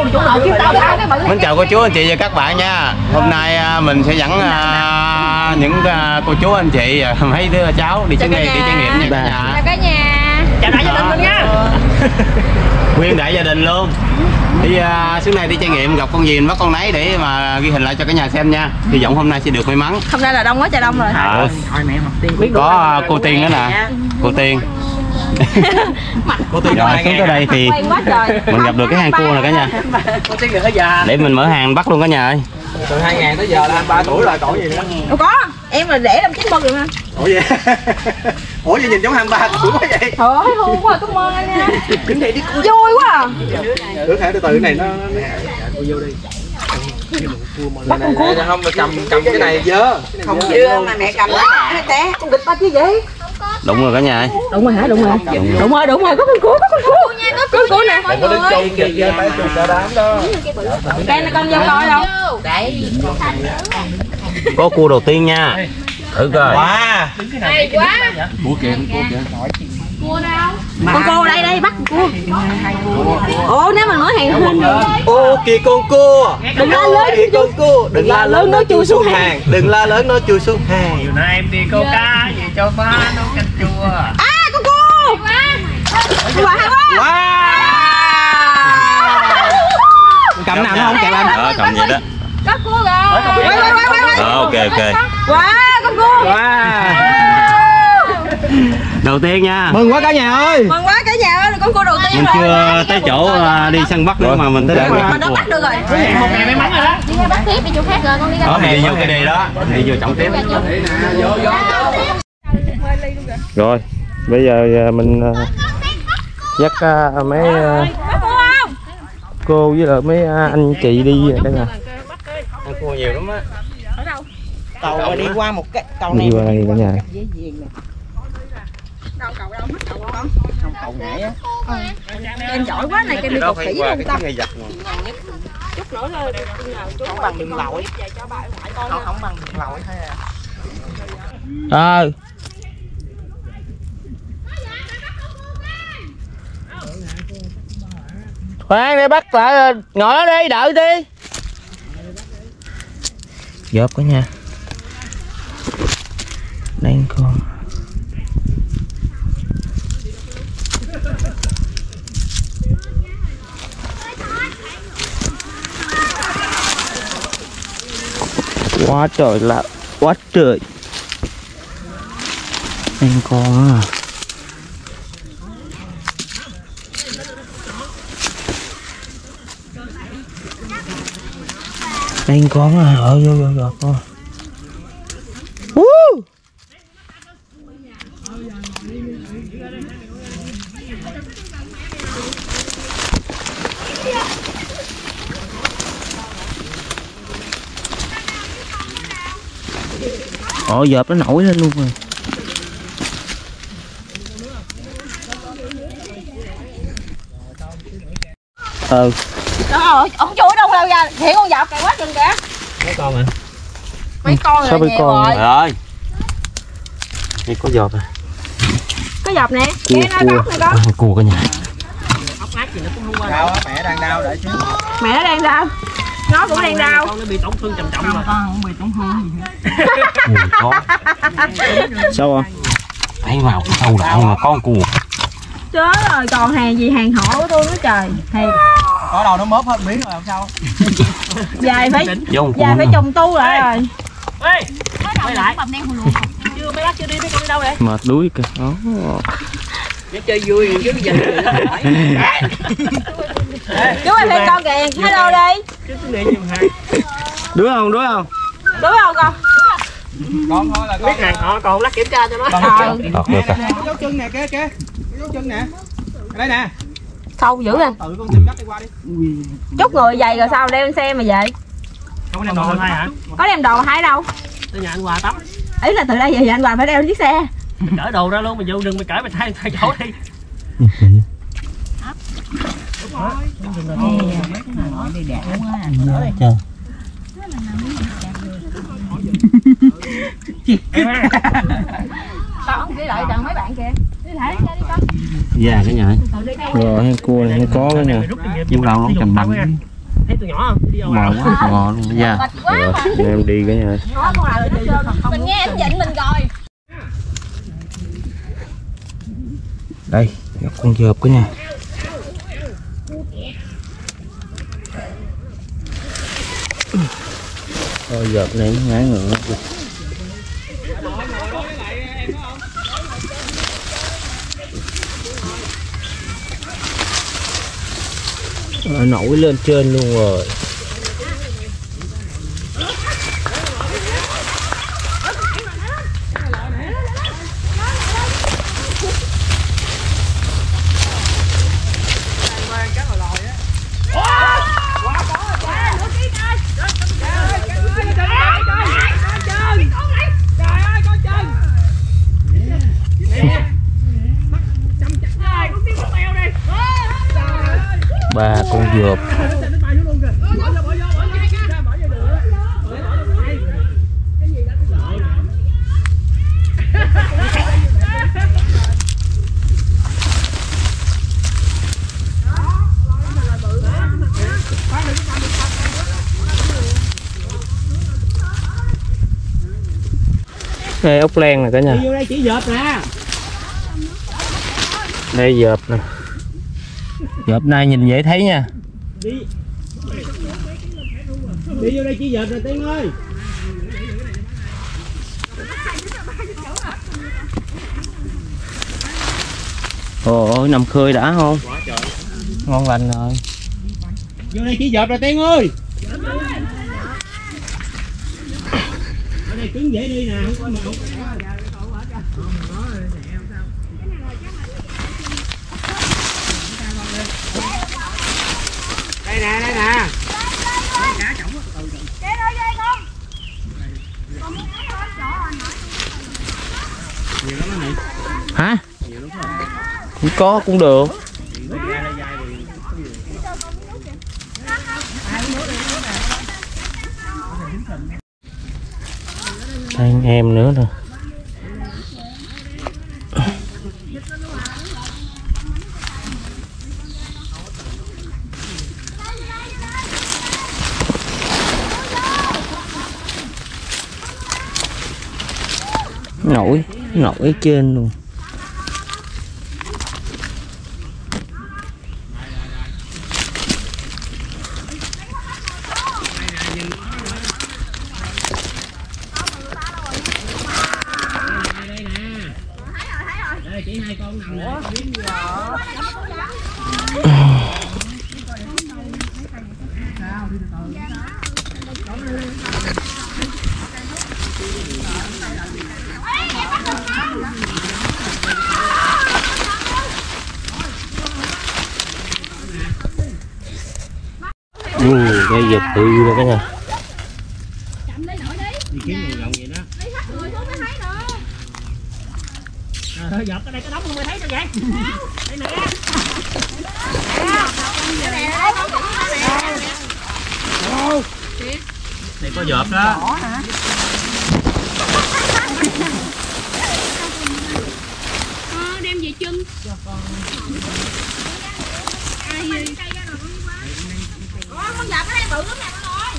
Mến chào cô chú anh chị và các bạn nha. Hôm nay mình sẽ dẫn những cô chú anh chị mấy đứa cháu đi chuyến đi trải nghiệm nha cả nhà. Chào đại gia đình luôn nha. Nguyên đại gia đình luôn. Đi xuống này đi trải nghiệm, gặp con gì mình bắt con nấy để mà ghi hình lại cho cả nhà xem nha. Hy vọng hôm nay sẽ được may mắn. Hôm nay là đông quá trời đông rồi. Có cô Tiên nữa nè. Cô Tiên. Cô Tiên rồi xuống tới đây thì mình gặp được cái hang cua này cả nhà. Cô Tiên người già. Để mình mở hàng bắt luôn cả nhà ơi. Từ 2000 tới giờ là anh 3 tuổi rồi, cậu gì nữa? Đâu có, em là để làm chín bưng rồi mà. Ủa vậy? Ủa vậy nhìn giống 23 tuổi quá vậy? Trời ơi, hôn quá, cảm ơn anh nha. Vui quá à. Thử khả từ từ này nó vô đi. Bắt con cua không mà cầm cái này dơ. Không dơ mà mẹ cầm nó té. Con vịt ba chứ gì? Đúng rồi cả nhà ơi. Đúng rồi hả? Đúng rồi, có con cua, có con cua nè. Đừng có đứng chung kìa, tay chung cả đám đó. Đây là con vô coi đâu. Có cua đầu tiên nha. Thử coi. Wow. Hay quá. Cua kìa, cua kìa. Cua đâu? Con cua đây bắt cua. Ồ, nếu mà nói hàng không. Ô kìa con cua. Đừng la lớn, kìa con cua. Đừng la lớn nó chui xuống hàng. Đừng la lớn nó chui xuống hàng. Chiều nay em đi câu cá về cho ba nấu canh chua. À, con cua. Wow. Wow. Cầm nào nó không kẹp anh. Đó, cầm vậy đó. Có cua rồi. Ok. Wow, con cua. Wow. Đầu tiên nha. Mừng quá cả nhà ơi. Mừng quá cả nhà ơi, con cua đầu tiên Mình rồi. chưa tới chỗ đi săn bắt nữa mà mình tới đây Mình đã bắt được rồi. Một ngày may mắn rồi đó. Đi ra bắt tiếp đi chỗ khác rồi, con đi ra. Đó, mình đi vô cái đi đó, đi vô trọng tiếp. Rồi, bây giờ mình dắt mấy cô với lại mấy anh chị đi cả nhà. Ăn cua nhiều lắm á. Ở đâu? Cầu đi qua một cái cầu này. Đi qua đây cả nhà. Đâu cầu đâu, mất cầu không? Không cầu nhảy á. Em giỏi quá này, em đi cột khỉ luôn ta. Chút nữa thôi, Không bằng đường lội. Không bằng đường lội thôi à. Khoan đi bắt lại, ngồi ở đây đợi đi. Dợp cả nhà. Đang con. Quá trời là quá trời. Đang con à. Đang con à, vô con. Dợp nó nổi lên luôn rồi. Đó, ông chui đâu đâu ra, hiện con dọc kìa quá chừng kìa. Mấy con hả? Mấy con Sao rồi mấy con rồi. ơi. Đây có dợp à. Có dọc nè, cái nó góc này con. Cua cả nhà. Đau á, mẹ đang đau đợi chứ. Mẹ nó đang đau. Nó cũng đang đau. Con nó bị tổn thương trầm trọng mà. Con không bị tổn thương gì hết. Sao không? Thấy vào cái sâu đoạn mà con cua. Chết rồi, còn hàng gì hàng họ của tôi nữa trời. Hàng có đầu nó móp hết miếng rồi làm sao? dài phải trùng tu lại rồi. Ê, quay lại. Chưa mấy bác chưa đi, mấy con đi đâu vậy? Mệt đuối kìa. Để chơi vui chứ giờ. Chú ơi phải con kìa, hello đi. Đuối không? Đúng không con? Con thôi là con. Biết hàng họ còn lát kiểm tra cho nó. Được à. Dấu chân nè, kìa. Dấu chân nè. Ở đây nè. Sâu dữ nè. Tự con tìm cách đi qua đi. Chút người dày rồi sao đeo lên xe mà vậy? Không có đem đồ lên hai hả? Có đem đồ hai đâu? Tới nhà anh Hòa tắm. Ý là từ đây về anh Hòa phải đeo chiếc xe. Cởi đồ ra luôn, mà vô đừng mày cởi mày thay chỗ đi. Sao ông ghi lại chọn mấy bạn kìa. Đi thả ra đi con. Dạ cái nhà. Rồi cua này nó có cái nè. Chim đầu nó cầm bằng. thấy tụi nhỏ không? Đi đâu ngon quá, ngon luôn nha. Em đi cái nha. Mình nghe em dịnh mình rồi. Đây, con dợp cái nha. Thôi dợp này nó ngái ngựa. Nó nổi lên trên luôn rồi. Ba con dợp. Đây ốc len nè cả nhà. vô đây chỉ dợp nè. Đây dợp nè. Dợp này nhìn dễ thấy nha. Đi vô đây chỉ dợp nè Tiên ơi. Ồ, nằm khơi đã không? Ngon lành rồi. Vô đây chỉ dợp nè Tiên ơi. Ở đây trứng dễ đi nè, không có màu. Đây nè, đây nè. Hả? Cũng có cũng được. Đây em nữa nè. Nổi trên luôn. Đây chỉ hai con nằm nữa. Đây giật tự rồi cả nhà. Đi kiếm người rộng vậy đó. Thôi dọc cái đây cái đống không mới thấy đâu vậy. Đây nè. Đây có dợp đó. Đem về chung. Con dợp ở đây bự lắm nè con ơi.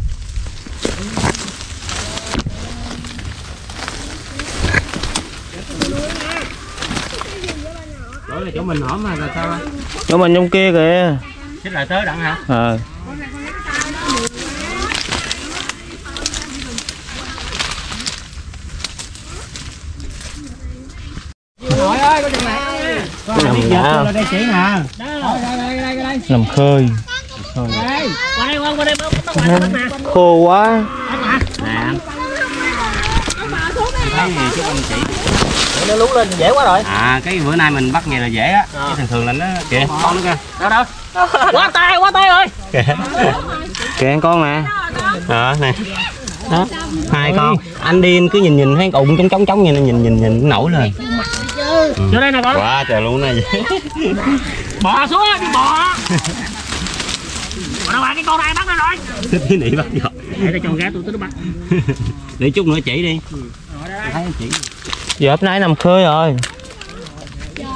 Đó là chỗ mình hổm mà là sao? Chỗ mình trong kia kìa. Xích lại tới đặng hả? Nội ơi, có chừng này. Con biết giật là đây chỉ nè. Đây. Nằm khơi. Đây, qua đây Khô quá. Nè. Thấy gì chút anh chỉ. nó lú lên dễ quá rồi. À cái bữa nay mình bắt nghề là dễ á. Chứ thường thường là nó kìa, con nó kìa. Đâu. Quá tay ơi. Kìa con nè. Nè. Đó. Hai con. Anh đi cứ nhìn thấy ụng trống nhìn nổi lên. Vô đây nè con. Quá trời luôn này. Bò xuống đi bò. Đâu cái con này bắt ra rồi. Tí nỉ bắt giọt. Để cho con gái tôi nó bắt. Để chút nữa chỉ đi. Thấy chỉ. Giờ hôm nay nằm khơi rồi.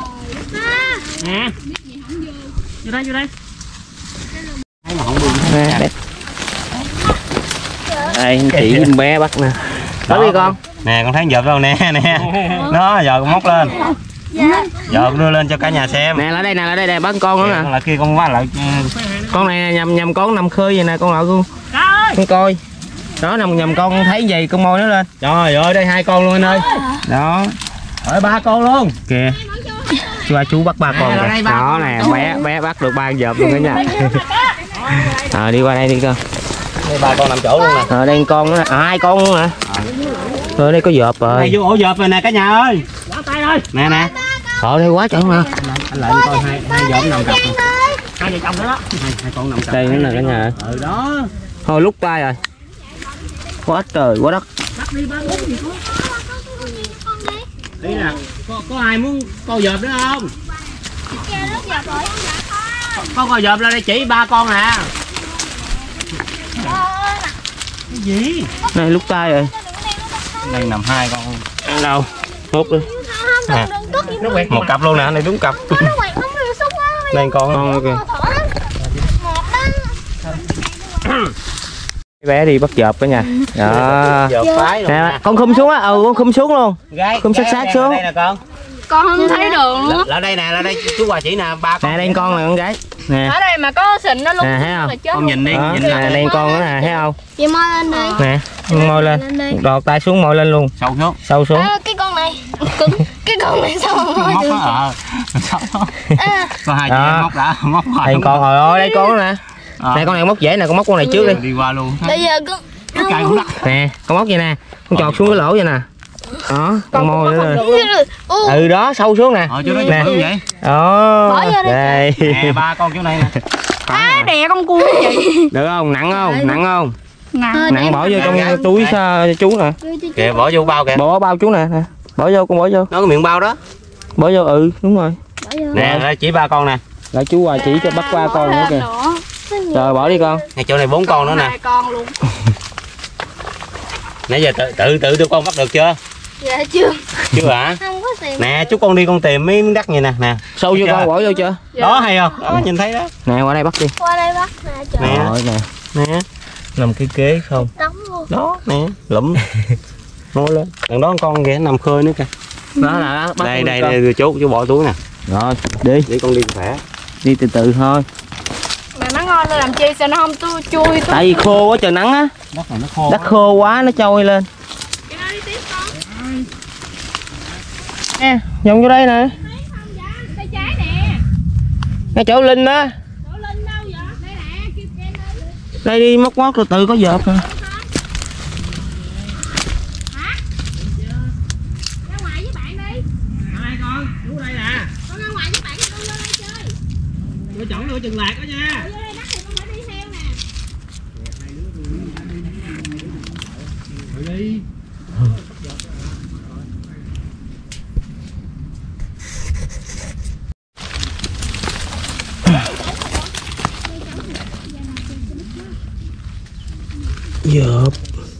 Nè. Vô đây. Thấy mà không buồn. Nè. Đây chị em bé bắt nè. Bắt đi con. Nè con thấy dợp đâu nè nè. Đó giờ con móc lên. Giờ đưa lên cho cả nhà xem. Nè lại đây nè bắt con nữa nè. Con lại kia con quá lại. Con này nhầm con nằm khơi vậy nè con nội con coi. Đó nhầm con thấy gì con môi nó lên. Trời ơi đây 2 con luôn anh ơi. Đó. Ở 3 con luôn. Kìa. Chú bắt 3 con rồi. Đó nè bé bắt được 3 dợp luôn đó nha. Đi qua đây đi con. Đây 3 con nằm chỗ luôn nè. Đây con nữa nè. 2 con luôn nè. Rồi đây có dợp rồi. Đây vô ổ dợp rồi nè cả nhà ơi. Nè nè. Đây quá trời mà. Anh lại coi hai dợp nằm cặp. 2 vợ chồng đó. Hai con nằm cặp. Đây nữa nè cả nhà. Đó. Thôi lúc tay rồi. Quá trời quá đất. Đây nè. Có ai muốn con dợp nữa không? Con coi dợp lên đây chỉ 3 con nè. Cái gì? Này lúc tay rồi. Đây nằm 2 con. Ăn đâu? Hút đi. Nè. Nó quẹt một cặp luôn nè, này đúng cặp. Đây con kìa. Bé đi bắt dợp cả nhà. Đó. Dợp phái nè, con khum xuống á, con khum xuống luôn. Khum sát xuống. Đây nè con. Con không thấy đường luôn. Lại đây nè, lại đây chú Hòa chỉ nè, 3 con. Nè đây con là con gái. Nè. Ở đây mà có sình nó luôn. Nè thấy không? Con nhìn đi, nhìn nè đây con nữa nè, thấy không? Chị môi lên đi. Nè, môi lên. Đọt tay xuống môi lên luôn. Sâu xuống. Sâu xuống. Cái con này cứng. Cái con này sao mà môi Móc được? nó Có 2 chị em móc đã, móc hoài. Đây con rồi, đây con nè. Này con này móc dễ nè, con móc con này trước đi. Đi qua luôn. Bây giờ con Cái cây cũng đất. Nè, con móc vậy nè. Con chọt xuống cái lỗ vậy nè. Đó, con môi nữa nè. Đó, sâu xuống nè. Chỗ đó nè. như vậy. Đó. Đây. Nè 3 con chỗ này nè. đè con cua vậy. Được không? Nặng không? Nặng không? Nặng. Nặng bỏ vô trong túi chú nè. Kìa bỏ vô bao kìa. Bỏ bao chú nè. Bỏ vô, con bỏ vô. Nó có miệng bao đó. Bỏ vô, đúng rồi. Nè, đây chỉ 3 con nè. Lại chú Hòa chỉ cho bắt 3 con nữa kìa. Rồi bỏ đi con. Ngay chỗ này 4 con nữa nè. 2 con luôn. Nãy giờ tự đưa con bắt được chưa? Dạ chưa. Chưa hả? Không có tìm. Nè chú con đi con tìm mấy miếng đất vậy nè. Nè. Sâu vô con, bỏ vô chưa? Đó hay không? Đó nhìn thấy đó. Nè qua đây bắt đi. Qua đây bắt nè trời. Nè. Rồi nè. Nè. Nằm cái kế không? Đóng luôn. Đó nè, lụm. Nói lên. Đằng đó con kìa nằm khơi nữa kìa. Đó là bắt. Đây đưa chú bỏ túi nè. Rồi, đi. Để con đi khỏe. Đi từ từ thôi. Mà nó ngon lên làm chi sao nó không chui. Tại vì khô quá trời nắng á. Đất này nó khô. Đất khô quá nó trôi lên. Nè, vòng vô đây nè. Tay trái nè. Ngay chỗ Linh đó. Chỗ Linh đâu vậy? Đây nè, kêu em ơi. Đây đi móc từ từ có dợp nè. Ra ngoài với bạn đi. Hai con, chú đây nè. Con ra ngoài với bạn con vô đây chơi. Đưa chọn đưa chừng lạc đó nha. Vô đây đất thì con phải đi theo nè. Đi. Dợp.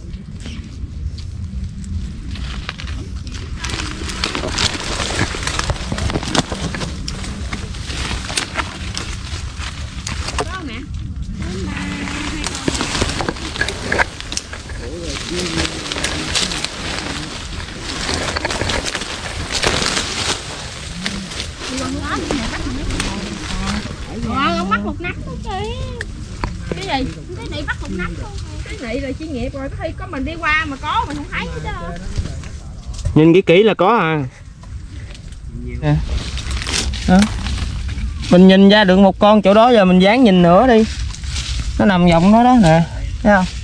Ông bắt một nắm luôn chị. Cái gì? Cái này bắt một nắm luôn. Cái này là chuyên nghiệp rồi, có khi có mình đi qua mà có mình không thấy hết trơn. Nhìn kỹ là có à. Nè. Đó. Mình nhìn ra được một con chỗ đó, giờ mình dán nhìn nữa đi. Nó nằm vòng đó đó nè. Thấy không?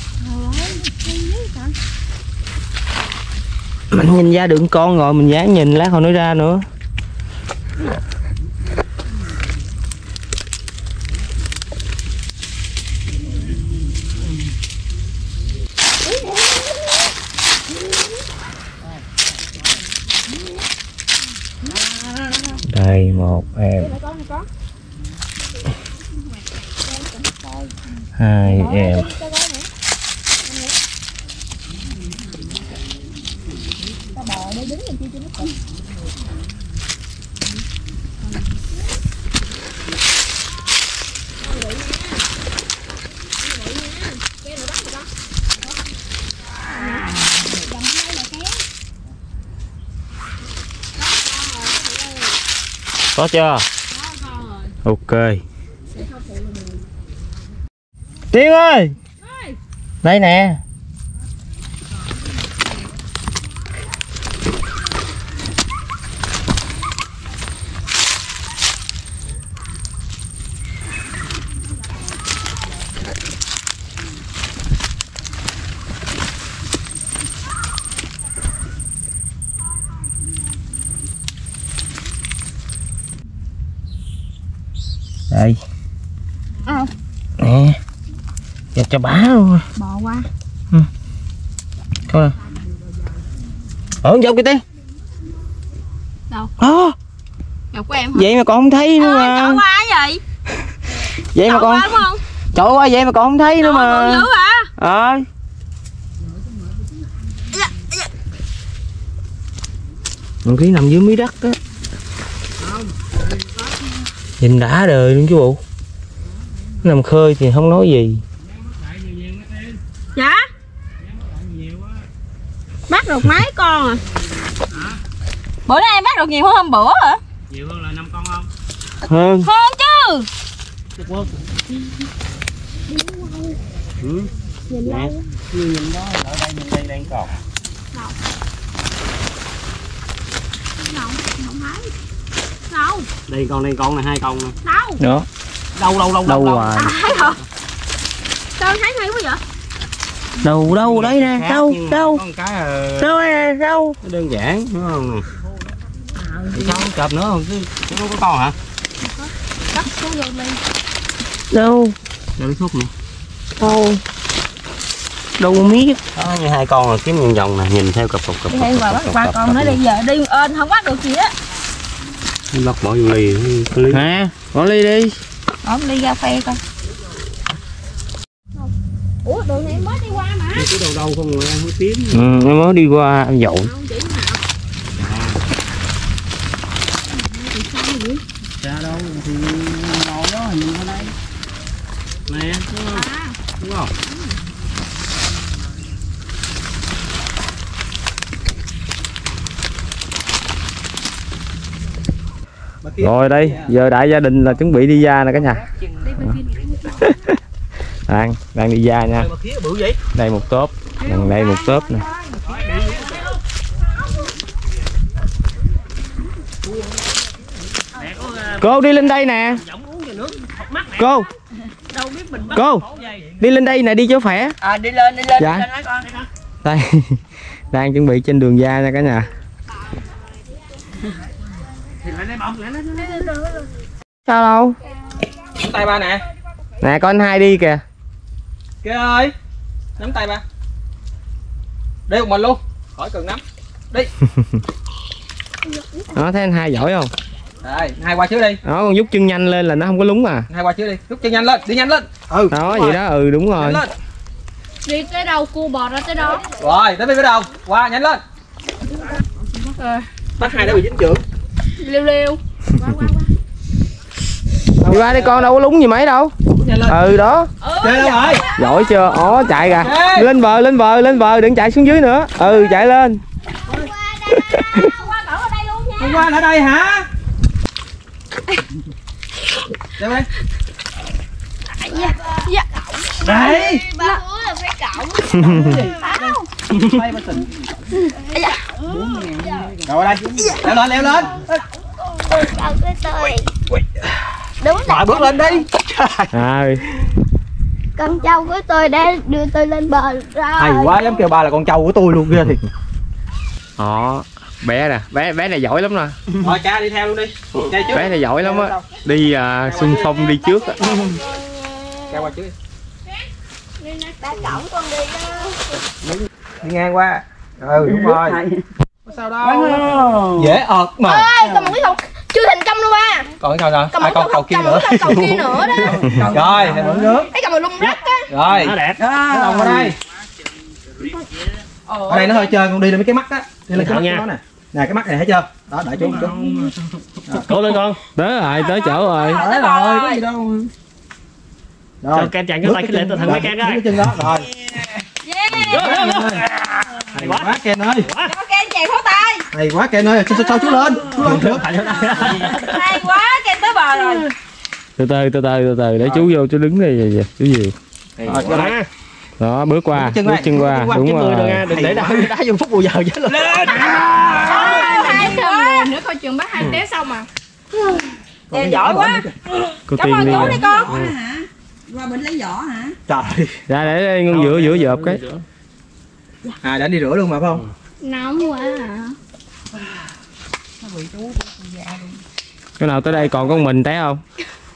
Mình nhìn ra được con rồi mình dán nhìn lát hồi nó ra nữa. Đây một em, 2 em. Có chưa? Ok. Tiên ơi, đây nè. Đây. Nè. Dẹp cho bá luôn. Bò qua. Coi nè. Dọc kìa Tiên. Đâu? Đó. Dọc của em hả? Vậy mà còn không thấy nữa mà. Chọi qua vậy? Vậy mà còn. Chọi qua vậy mà còn không thấy nữa mà. Dữ hả? Một cái nằm dưới mí đất đó. Nhìn đã đời luôn chứ bộ. Nằm khơi thì không nói gì. Dạ? Bắt được mấy con à? Bữa nay em bắt được nhiều hơn hôm bữa hả? Nhiều hơn là 5 con không? Hơn. Hơn chứ. Nhìn đâu? Nhìn đó, ở đây nhìn đây đang còn. Không thấy. Đâu? Đây con này 2 con nè. Đâu? Đó. Đâu Hoài. Thấy rồi. Sao thấy hay quá vậy? Đâu đấy nè, đâu. Có một cái Đâu nè, đâu. đơn giản đúng không nè. Thì sao không chụp nữa không chứ không có con hả? Cắt xuống vô đi. Đâu. Đâu xúc nè. Đâu biết. Đó như 2 con là kiếm vòng nè, nhìn theo cặp. Đi thêm vào bắt 3 con nữa đi, giờ đi ên không bắt được gì á. Bắt bỏ vô ly. Nè, bỏ ly đi. Bỏ ly ra phe coi. Ủa đường này em mới đi qua mà. Cái đâu không rồi em mới tím. Em mới đi qua em dội. Ra đâu thì ngồi đó nhìn ở đây. Nè, đúng không? Rồi đây, giờ đại gia đình là chuẩn bị đi ra nè cả nhà. Đang đi ra nha. Đây một tốp, đây một tốp nè. Cô đi lên đây nè. Cô đi lên đây nè, đi cho khỏe. Đi lên Dạ. nói con. Đây đang chuẩn bị trên đường ra nha cả nhà. Sao đâu? Nắm tay ba nè. Nè có anh Hai đi kìa. Kia ơi. Nắm tay ba. Đi một mình luôn. Khỏi cần nắm. Đi. Đó thấy anh Hai giỏi không? Đây, Hai qua trước đi. Đó con giúp chân nhanh lên là nó không có lúng à. Hai qua trước đi. Rút chân nhanh lên, đi nhanh lên. Đó vậy đó, đúng rồi. Nhanh lên. Đi tới đâu cua bò ra tới đó. Rồi, tới bên đầu. Qua nhanh lên. Bắt Hai đã bị dính chưởng. Liêu. Đi qua đi con, đâu có lúng gì mấy đâu. Đó. Chơi đâu rồi? Giỏi chưa? Chạy kìa. Lên bờ, đừng chạy xuống dưới nữa. Chạy lên. Hôm qua ở đây hả? Đâu đây? Dạ. Đây. Ba ủa là phải cổng. Bay ba tình. Rồi đây. Leo lên. Cậu cái tôi. Đúng Rồi bước lên đi. Con trâu của tôi đã đưa tôi lên bờ rồi. Hay quá, dám kêu ba là con trâu của tôi luôn kia thì. Đó. Bé nè, bé này giỏi lắm nè. Rồi cha đi theo luôn đi. Bé này giỏi lắm á. Đi xung phong đi trước á. Cha qua trước đi. Ba cổng con đi đó. Đi ngang qua. Đúng rồi. Có sao đâu. Dễ ợt mà. Ê, còn một cái cầu chưa thành công luôn ba. Còn cái nào nè? Còn cầu kia nữa. Cầu kia nữa đó. Rồi, thì vẫn nước. Cái cầu mà lung rắc á. Rồi. Nó đẹp. Cái lòng ở đây. Ở đây nó hơi trơn, con đi lên mấy cái mắt á. Đi lên cái mắt của nó nè. Nè cái mắt này thấy chưa? Đó, đợi chú. Cố lên con. Tới chỗ rồi. Tới rồi, có gì đâu. Rồi. Cho kem chặn cái tay cái lệnh tôi thằng mấy kem cái chân đó rồi. Yeah. Hay quá Ken ơi. Cho Ken chèo pháo tay. Hay quá Ken ơi, sao chú lên. Hay quá, Ken tới bờ rồi. Từ từ để chú vô chú đứng đây chú gì. Đó bước qua, bước chân qua, đúng rồi. Đừng để đá vô phút bù giờ chứ. Lên. Hay quá. Nữa coi chừng bác hai té xong mà. Em giỏi quá. Cảm ơn chú đi con. Qua bên lấy vỏ hả? Trời. Ra để ngưng giữa dợp cái. À đã đi rửa luôn mà phải không? Nóng quá hả? Cái nào tới đây còn con mình té không?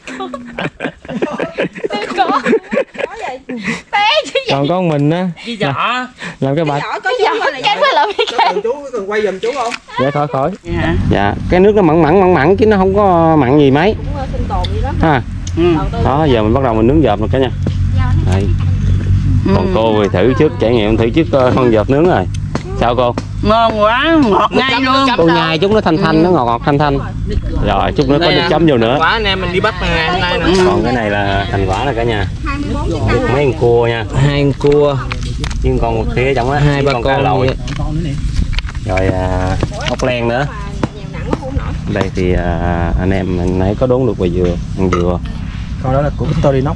Có vậy. Té chứ vậy. Còn con mình á. Cái giỏ. Làm cái bạch. Có giỏ cái phải làm cái cái. Chú cần quay giùm chú không? Dạ khỏi. Dạ, cái nước nó mặn chứ nó không có mặn gì mấy. Cũng sinh tồn vậy đó. Ha. Đó giờ mình bắt đầu mình nướng dợp rồi cả nha. Đây. Còn cô thì thử trước, trải nghiệm thử trước con dợp nướng rồi. Sao cô? Ngon quá, ngọt ngay luôn. Cô nhai chút nó thanh nó ngọt thanh. Rồi chút nữa có nước chấm vô nữa. Quả anh em mình đi bắt ngày hôm nay nữa. Còn cái này là thành quả rồi cả nhà. 24 Mấy con cua nha. 2 con cua. Với con một khía trong á, 2-3 con cá lội. nữa. Rồi ốc len nữa. Đây thì anh em mình nãy có đốn được vài dừa, ăn dừa. Con đó là của Victorinox.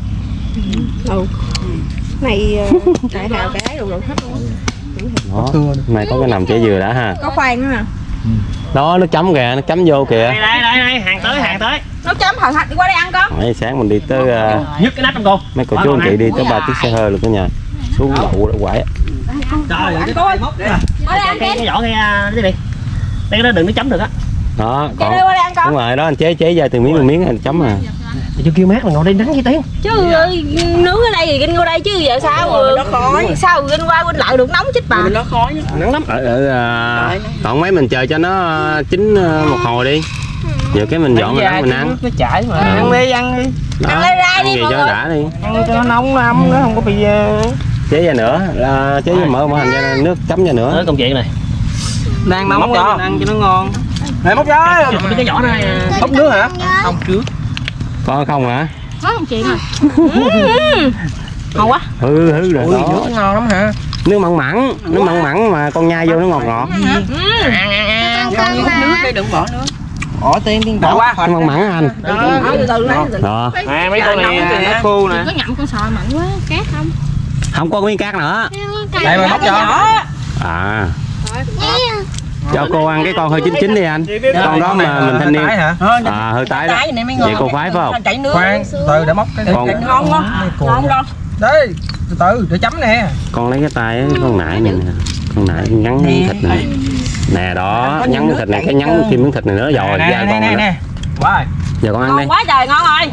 này tại hào cái đồ hết luôn. Đó, này có cái nằm trái dừa đã ha. Có khoan nữa nè. Đó nước chấm kìa, nước chấm vô kìa. Đây, hàng tới. Nó chấm hòn thạch đi qua đây ăn con. Nãy sáng mình đi tới Nhấc cái nắp trong cô. mấy cô chú anh chị đi tới 3 chiếc xe hơi luôn cả nhà. Xuống đậu đã quải. Trời ơi, Anh coi. Qua đây ăn cái vỏ cái đi. Đây nó đừng nó chấm được á. Đó, Qua còn đây ăn con. đúng rồi đó anh chế ra từng miếng anh chấm à. Chứ kêu mát là ngồi đây nắng với tiếng. Chứ nướng ở đây thì kinh qua đây chứ giờ sao rồi. Nó khói. Sao kinh qua quên lại được nóng chết bà. Nó khói. Nắng lắm. Còn mấy mình chờ cho nó chín một hồi đi. Giờ cái mình dọn ra mình ăn. Nó chảy mà. Ăn đi. Ăn lấy ra đi gì mọi cho người. đã đi. Ăn cho nó nóng lắm, nó không có bị Chế ra nữa, chế mỡ hành ra nước chấm ra nữa. công chuyện này. Đang nóng quá, ăn cho nó ngon. Này móc gió. Cái vỏ này. Móc nước hả? Không trước. Có không hả? Có không chuyện à. Ngon quá. Hư rồi đó. Nước ngon lắm hả? Nước mặn mặn mà con nhai vô nó ngọt. Ăn nước đây đừng bỏ nữa. Bỏ tiên bỏ quá. Mặn anh. Từ từ lấy. Đó. Mấy con này nó khô nè. Có nhậm con sò mặn quá, cát không? Không có nguyên cát nữa. Đây mà móc cho. À. Cho cô ăn cái con hơi chín đi anh. Con đó mà mình thanh niên. À hơi tái đó. Vậy cô khoái phải không? Khoan, từ để móc cái con ngon quá. Ngon đâu. Đây, từ để chấm nè. con lấy cái tay ấy, con nãy này nè. Con nãy nhắn miếng thịt này. Nè đó, nhắn miếng thịt này, cái nhắn thêm miếng thịt này nữa rồi. Ra con này. Quá. Giờ con ăn đi. Ngon quá trời, ngon rồi.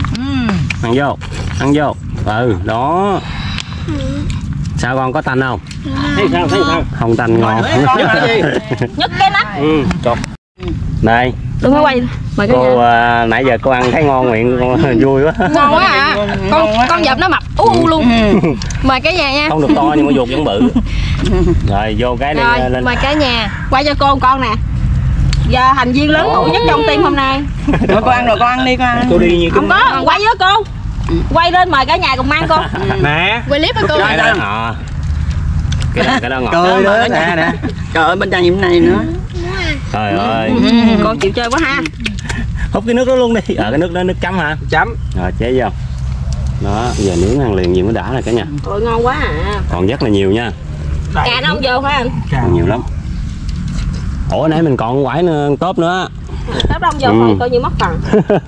Ăn vô. Ừ, đó. Sao con có tanh không? Không tanh ngon. Nhấc cái nắp. Chột. Đây. Đừng có quay. Mời Cô nãy giờ cô ăn thấy ngon miệng con vui quá. Ngon quá à. Con dập nó mập luôn. Mời cả nhà nha. Không được to nhưng mà ruột vẫn bự. Rồi vô cái Rồi, lên. mời cả nhà. Quay cho cô con nè. Giờ thành viên lớn tuổi nhất trong team hôm nay. Rồi con ăn rồi, con ăn đi con ăn. Cô đi như Không có, quay với cô. Quay lên mời cả nhà cùng ăn cô. Nè. Quay clip với cô. cái đó. Cái đó ngọt. Trời đó nè. Trời ơi bên trăng như này nữa. Trời ơi. Con chịu chơi quá ha. Hút cái nước đó luôn đi. Cái nước đó nước chấm hả? Chấm. Rồi chế vô. Đó, giờ nướng ăn liền gì mới đã rồi cả nhà. Trời ngon quá à. Còn rất là nhiều nha. Cà nó không vô hả anh? Còn nhiều lắm. Ủa nãy mình còn quải tốp nữa. Tốp đông vô thôi coi như mất phần.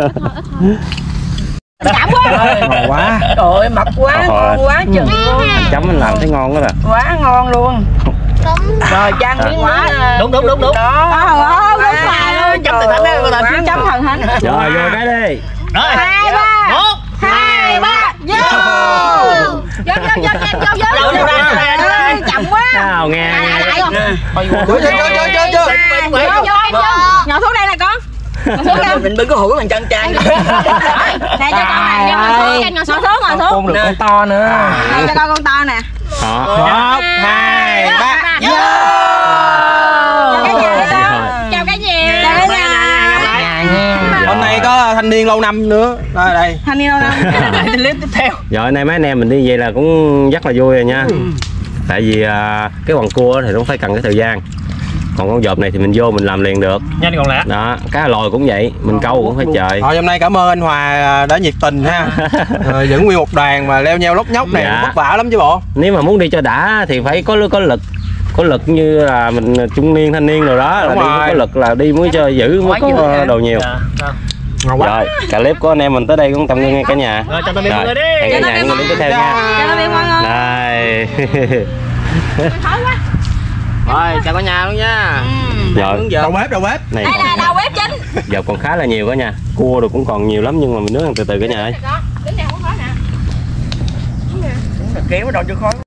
Cảm quá. Ngon quá. Trời ơi mập quá, ngon quá chừng luôn. Chấm mình làm thấy ngon đó nè. Quá ngon luôn. Rồi chăng miếng quá. Đúng. Đó. Đúng rồi luôn. Chấm từ thánh đó, là chấm chấm thần thánh. Rồi vô cái đi. Rồi. 2, 3. 1, 2, 3. Vô. Vô. Chậm quá. Nào nghe. Lại không? Chưa. Vô. Ngồi xuống đây nè con. Ngồi xuống đây. Mình bưng cái hũ bằng chân trang. Nè cho con này, ngồi xuống. Con được con to nữa. Nè cho con to nè. 1, 2, 3. Vô. Chào cả nhà. Chào cả nhà. Hôm nay có thanh niên lâu năm nữa. Đây. Thanh niên đâu đâu. Clip tiếp theo. Rồi nay mấy anh em mình đi vậy là cũng rất là vui rồi nha. Tại vì cái quần cua thì nó phải cần cái thời gian. Còn con dợp này thì mình vô mình làm liền được. Nhanh còn lẹ. Đó, cá lòi cũng vậy, mình câu cũng phải trời. Hôm nay cảm ơn anh Hòa đã nhiệt tình ha. Dẫn nguyên một đoàn mà leo nheo lóc nhóc này Dạ. vất vả lắm chứ bộ. Nếu mà muốn đi cho đã thì phải có lực như là mình trung niên thanh niên rồi đó, là đi có lực là đi mới cho giữ mới có đồ nhiều. Ngon quá. Rồi, clip của anh em mình tới đây cũng tạm ngưng nha cả nhà. Rồi cho tạm biệt mọi người đi. Hẹn cả nhà những clip tiếp theo nha. Cho nó biết mọi người. Đây. Thối quá. Rồi chào cả nhà luôn nha. Rồi, Đầu bếp. này Đây là đầu bếp chính. dọc còn khá là nhiều cả nhà. Cua rồi cũng còn nhiều lắm nhưng mà mình nướng từ từ cả nhà ơi. Đó, đến đây không có nè. Kéo đồ cho khó.